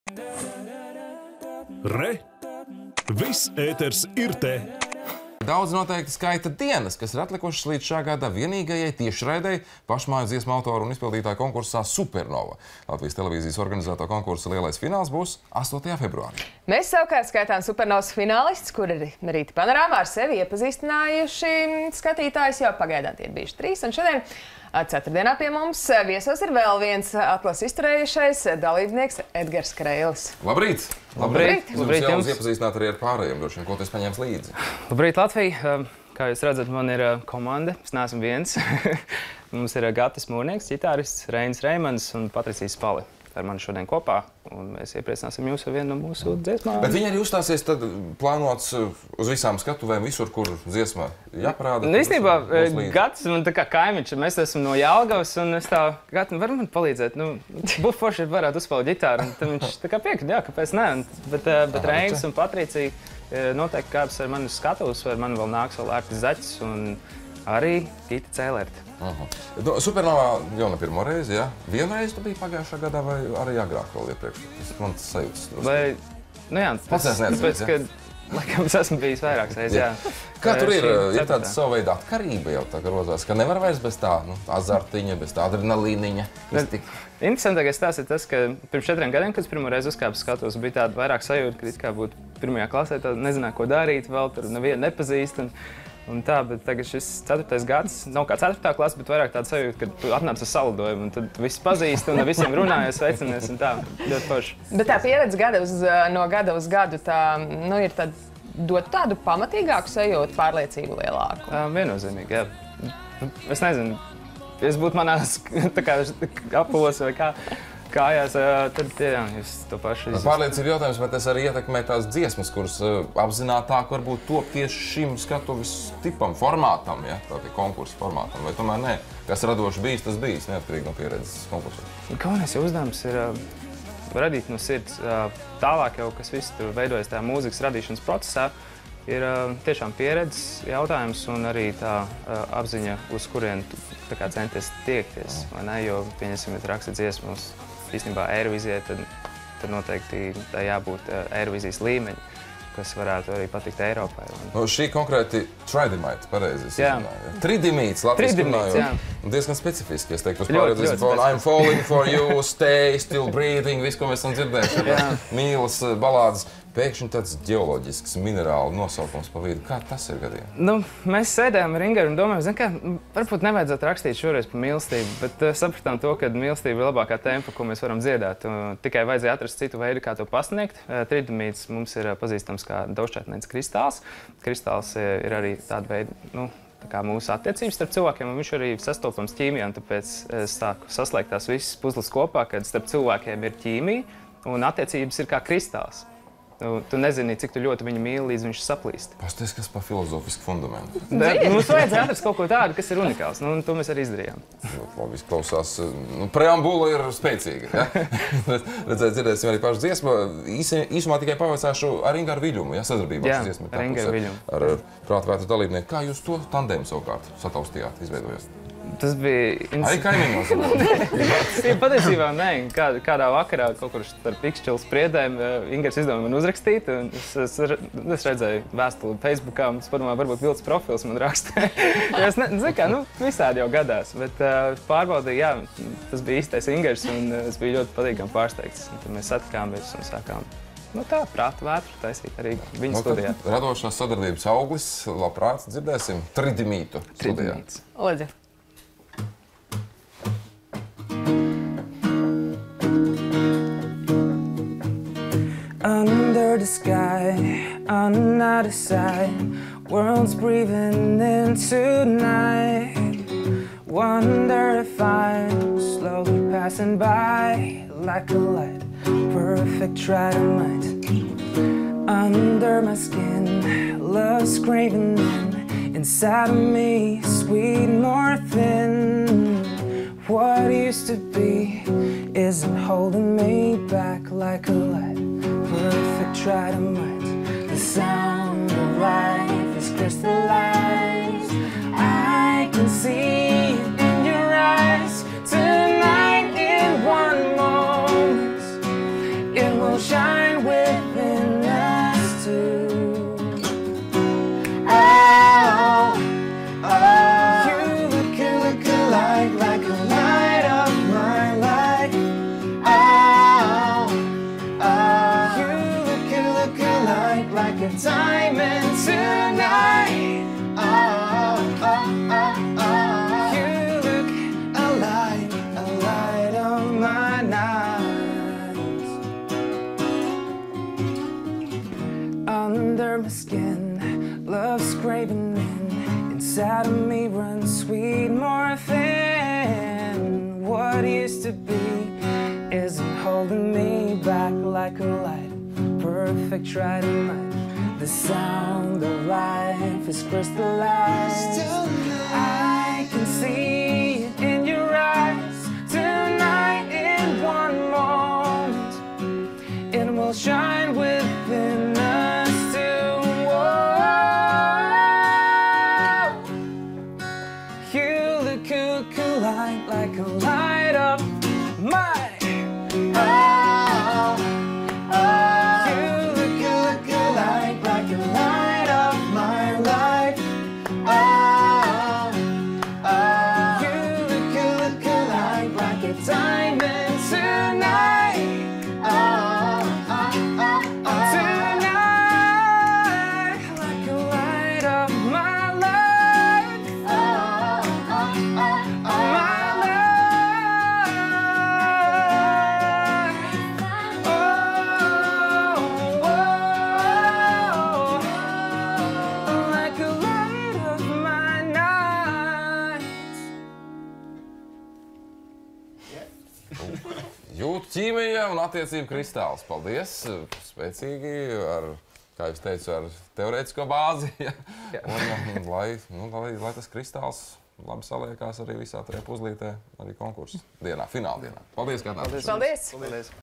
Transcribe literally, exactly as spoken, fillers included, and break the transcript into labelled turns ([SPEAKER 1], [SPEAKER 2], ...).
[SPEAKER 1] Re! Viss ēters ir te!
[SPEAKER 2] Daudz noteikti skaita dienas, kas ir atlikušas līdz šā gada vienīgajai tiešraidei pašmāju dziesmu autoru un izpildītāju konkursā Supernova. Latvijas televīzijas organizēto konkursa lielais fināls būs astotajā februārī.
[SPEAKER 3] Mēs savukārt skaitām Supernovas finālistus, kuri rīta panorāmā ar sevi iepazīstinājuši skatītājus jau pagaidā tie ir bijuši trīs. Un šodien ceturtdienā pie mums viesos ir vēl viens atlases izturējušais dalībnieks Edgars Kreilis.
[SPEAKER 2] Labrīt!
[SPEAKER 3] Labrīt!
[SPEAKER 2] Labrīt jums! Iepazīstināt arī ar pārējiem, droši vien, ko tu esi paņēmis līdzi.
[SPEAKER 4] Labrīt, Latvija! Kā jūs redzat, man ir komanda. Es neesmu viens. Mums ir Gatis Mūrnieks, ģitārists, Reinis Reimans un Patricija Spali. Ar mani šodien kopā, un mēs iepriecināsim jūs ar vienu no mūsu dziesmām.
[SPEAKER 2] Bet viņi arī uzstāsies tad plānots uz visām skatuvēm, visur, kur dziesmā jāparāda.
[SPEAKER 4] Nu, īstenībā, Gatis man tā kā kaimiņš, mēs esam no Jelgavas, un es tā, Gati, var man palīdzēt? Nu, būtu forši, ja varētu uzspēlēt ģitāru, un tad viņš tā kā piekrīt, jā, kāpēc ne? Bet, bet Reinis un Patricija noteikti kāps ar mani skatuvus, ar mani vēl nāks vēl Ārtis Zaķis un arī Gita Cēlērti.
[SPEAKER 2] Uh-huh. Supernovā jau ne pirmo reizi, jā? Vienu reizi tu biji pagājušā gadā vai arī agrāk vēl iepriekš? Tas man tas sajūtas.
[SPEAKER 4] Vai, nu jā,
[SPEAKER 2] tas,
[SPEAKER 4] tāpēc, ka, laikam, es esmu bijis vairākas reizes, jā.
[SPEAKER 2] Kā tur ir? Ir tāda sava veida atkarība jau tā, ka rozās, ka nevar vairs bez tā, nu, azartiņa, bez tā adrenalīniņa. Tik...
[SPEAKER 4] Interesantākais tās ir tas, ka pirms četriem gadiem, kad es pirmo reizi uzkāpu skatos, bija tāda vairāk sajūta, ka it kā būtu pirmajā klasē, tā nezināju, ko darīt, vēl tur nevienu nepazīst. Un, Un tā, bet tagad šis ceturtais gads nav kā ceturtā klase, bet vairāk tāda sajūta, ka tu atnāc uz salidojumu, un tad viss pazīst, un ar visiem runājies, sveicinies, un tā, ļoti forši.
[SPEAKER 3] Bet tā pieredze gada uz, no gada uz gadu, tā, nu, ir tad dot tādu pamatīgāku sajūtu, pārliecību lielāku?
[SPEAKER 4] Tā, viennozīmīgi, jā. Es nezinu, ja es būtu manās tā kā apulos vai kā, kājās, tad, jā, jūs to pašu izjust.
[SPEAKER 2] Pārliecība jautājums, vai tas arī ietekmē tās dziesmas, kuras apzinātāk varbūt top tieši šim skatuves tipam, formātam, ja, tātad konkursu formātam, vai tomēr nē, kas radoši bijis, tas bijis, neatkarīgi no pieredzes konkursā.
[SPEAKER 4] Galvenais uzdevums ir radīt no sirds. Tālāk jau, kas viss tur veidojas tajā mūzikas radīšanas procesā, ir tiešām pieredzes jautājums un arī tā apziņa, uz kurien tu tā kā centies tiekties, vai ne, jo, pieņemsim, ja raksta dziesmas, īstenībā Eirovizijai, tad, tad noteikti tā jābūt Eirovizijas līmeņi, kas varētu arī patikt Eiropai.
[SPEAKER 2] Nu, šī konkrēti Tridimite, pareizi es izrunāju. Tridimīts, latviešu runājot. Diezgan specifiski, es teiktu, uz pārēdzi I'm falling for you, stay, still breathing, visu, ko mēs esam dzirdējuši. Mīlas, balādes. Pēkšņi tāds ģeoloģisks, minerālu nosaukums pa vidu. Kā tas ir gadījumā?
[SPEAKER 4] Nu, mēs sēdējām ar Ingaru un domājām, zin kā, varbūt nevajadzētu rakstīt šoreiz par mīlestību, bet uh, sapratām to, ka mīlestība ir labākā tempa, ko mēs varam dziedāt. Uh, tikai vajadzēja atrast citu veidu, kā to pasniegt. Uh, Tridimīts mums ir uh, pazīstams kā daudzšķaitnēns kristāls. Kristāls uh, ir arī tāda veida, nu, tā kā mūsu attiecības starp cilvēkiem, un viņš arī sastopams ķīmijā, un tāpēc es sāku saslēgt tās visas puzles kopā, kad starp cilvēkiem ir ķīmija, un attiecības ir kā kristāls. Tu, tu nezini, cik tu ļoti viņu mīli, līdz viņš saplīst.
[SPEAKER 2] Pasties, kas pa filozofisku fundamentu.
[SPEAKER 4] Mums vajadzēja atrast kaut ko tādu, kas ir unikāls, nu, un to mēs arī izdarījām.
[SPEAKER 2] Labi, izklausās, nu, preambula ir spēcīga, ja? Redzēt, dzirdēsim arī pašu dziesmu. Īsi, īsumā tikai pavaicāšu ar Ingaru Viļumu, ja, sadarbībā
[SPEAKER 4] Jā,
[SPEAKER 2] šis dziesmu.
[SPEAKER 4] ar Ingaru Viļumu.
[SPEAKER 2] Ar, ar prātvētru dalībnieku. Kā jūs to tandēmu savukārt sataustījāt, izveidojāt?
[SPEAKER 4] Tas bija...
[SPEAKER 2] Arī kaimiņos?
[SPEAKER 4] Ja, patiesībā, nē. Kā, kādā vakarā kaut kur starp Ikšķilu spriedēm Ingars izdomāja man uzrakstīt. Es, es, es redzēju vēstuli Facebookā, un es padomāju, varbūt vilts profils man rakstē. Es nezinu, kā, nu, visādi jau gadās. Bet uh, pārbaudīju, jā, tas bija īstais Ingars, un es biju ļoti patīkami pārsteigts. Un tad mēs satikāmies un sākām. Nu tā, prāta vētru taisīt arī viņa
[SPEAKER 2] no,
[SPEAKER 4] studijā.
[SPEAKER 2] Radošās sadarbības auglis, labprāt dzirdēsim Tridimītu studijā.
[SPEAKER 4] Tridimīts.
[SPEAKER 3] Lūdzu.
[SPEAKER 5] Under the sky, on another side, world's breathing in tonight. Wonder if I'm slowly passing by like a light, perfect trident. Under my skin, love screaming in, inside of me, sweet morphine. What used to be isn't holding me back like a light, perfect trident. The sound of life is crystallized. I can see it in your eyes. Tonight in one moment, it will shine within us two. Oh, oh, you look, you look alike, like a light of my life. Oh, oh, you look, you look alike, like a diamond tonight. Oh, oh, oh, oh, you look alike, a light of my nights. Under my skin, love's craving in. Inside of me runs sweet morphine. What used to be isn't holding me back like a light, perfect trident light. The sound of life is crystallized. I can see it in your eyes tonight. In one moment, it will shine within us two. Whoa. You look, you look alike, like a light of my. Oh, oh, you look, you look alike, like a light of my life. Oh, oh, you look, you look alike, like a diamond tonight. Oh, oh, oh, oh, tonight, like a light of my life. Oh, oh, oh, oh, my life. Oh, oh, like a light of my nights.
[SPEAKER 2] Jūtu ķīmija un attiecību kristāls. Paldies! Spēcīgi, ar, kā jūs teicu, ar teorētisko bāzi. Ja? Un, un, lai, nu, lai, lai tas kristāls labi saliekās arī visā tajā puzlītē, arī konkursu dienā, fināla dienā. Paldies, kā tā.
[SPEAKER 3] Paldies!
[SPEAKER 4] Paldies.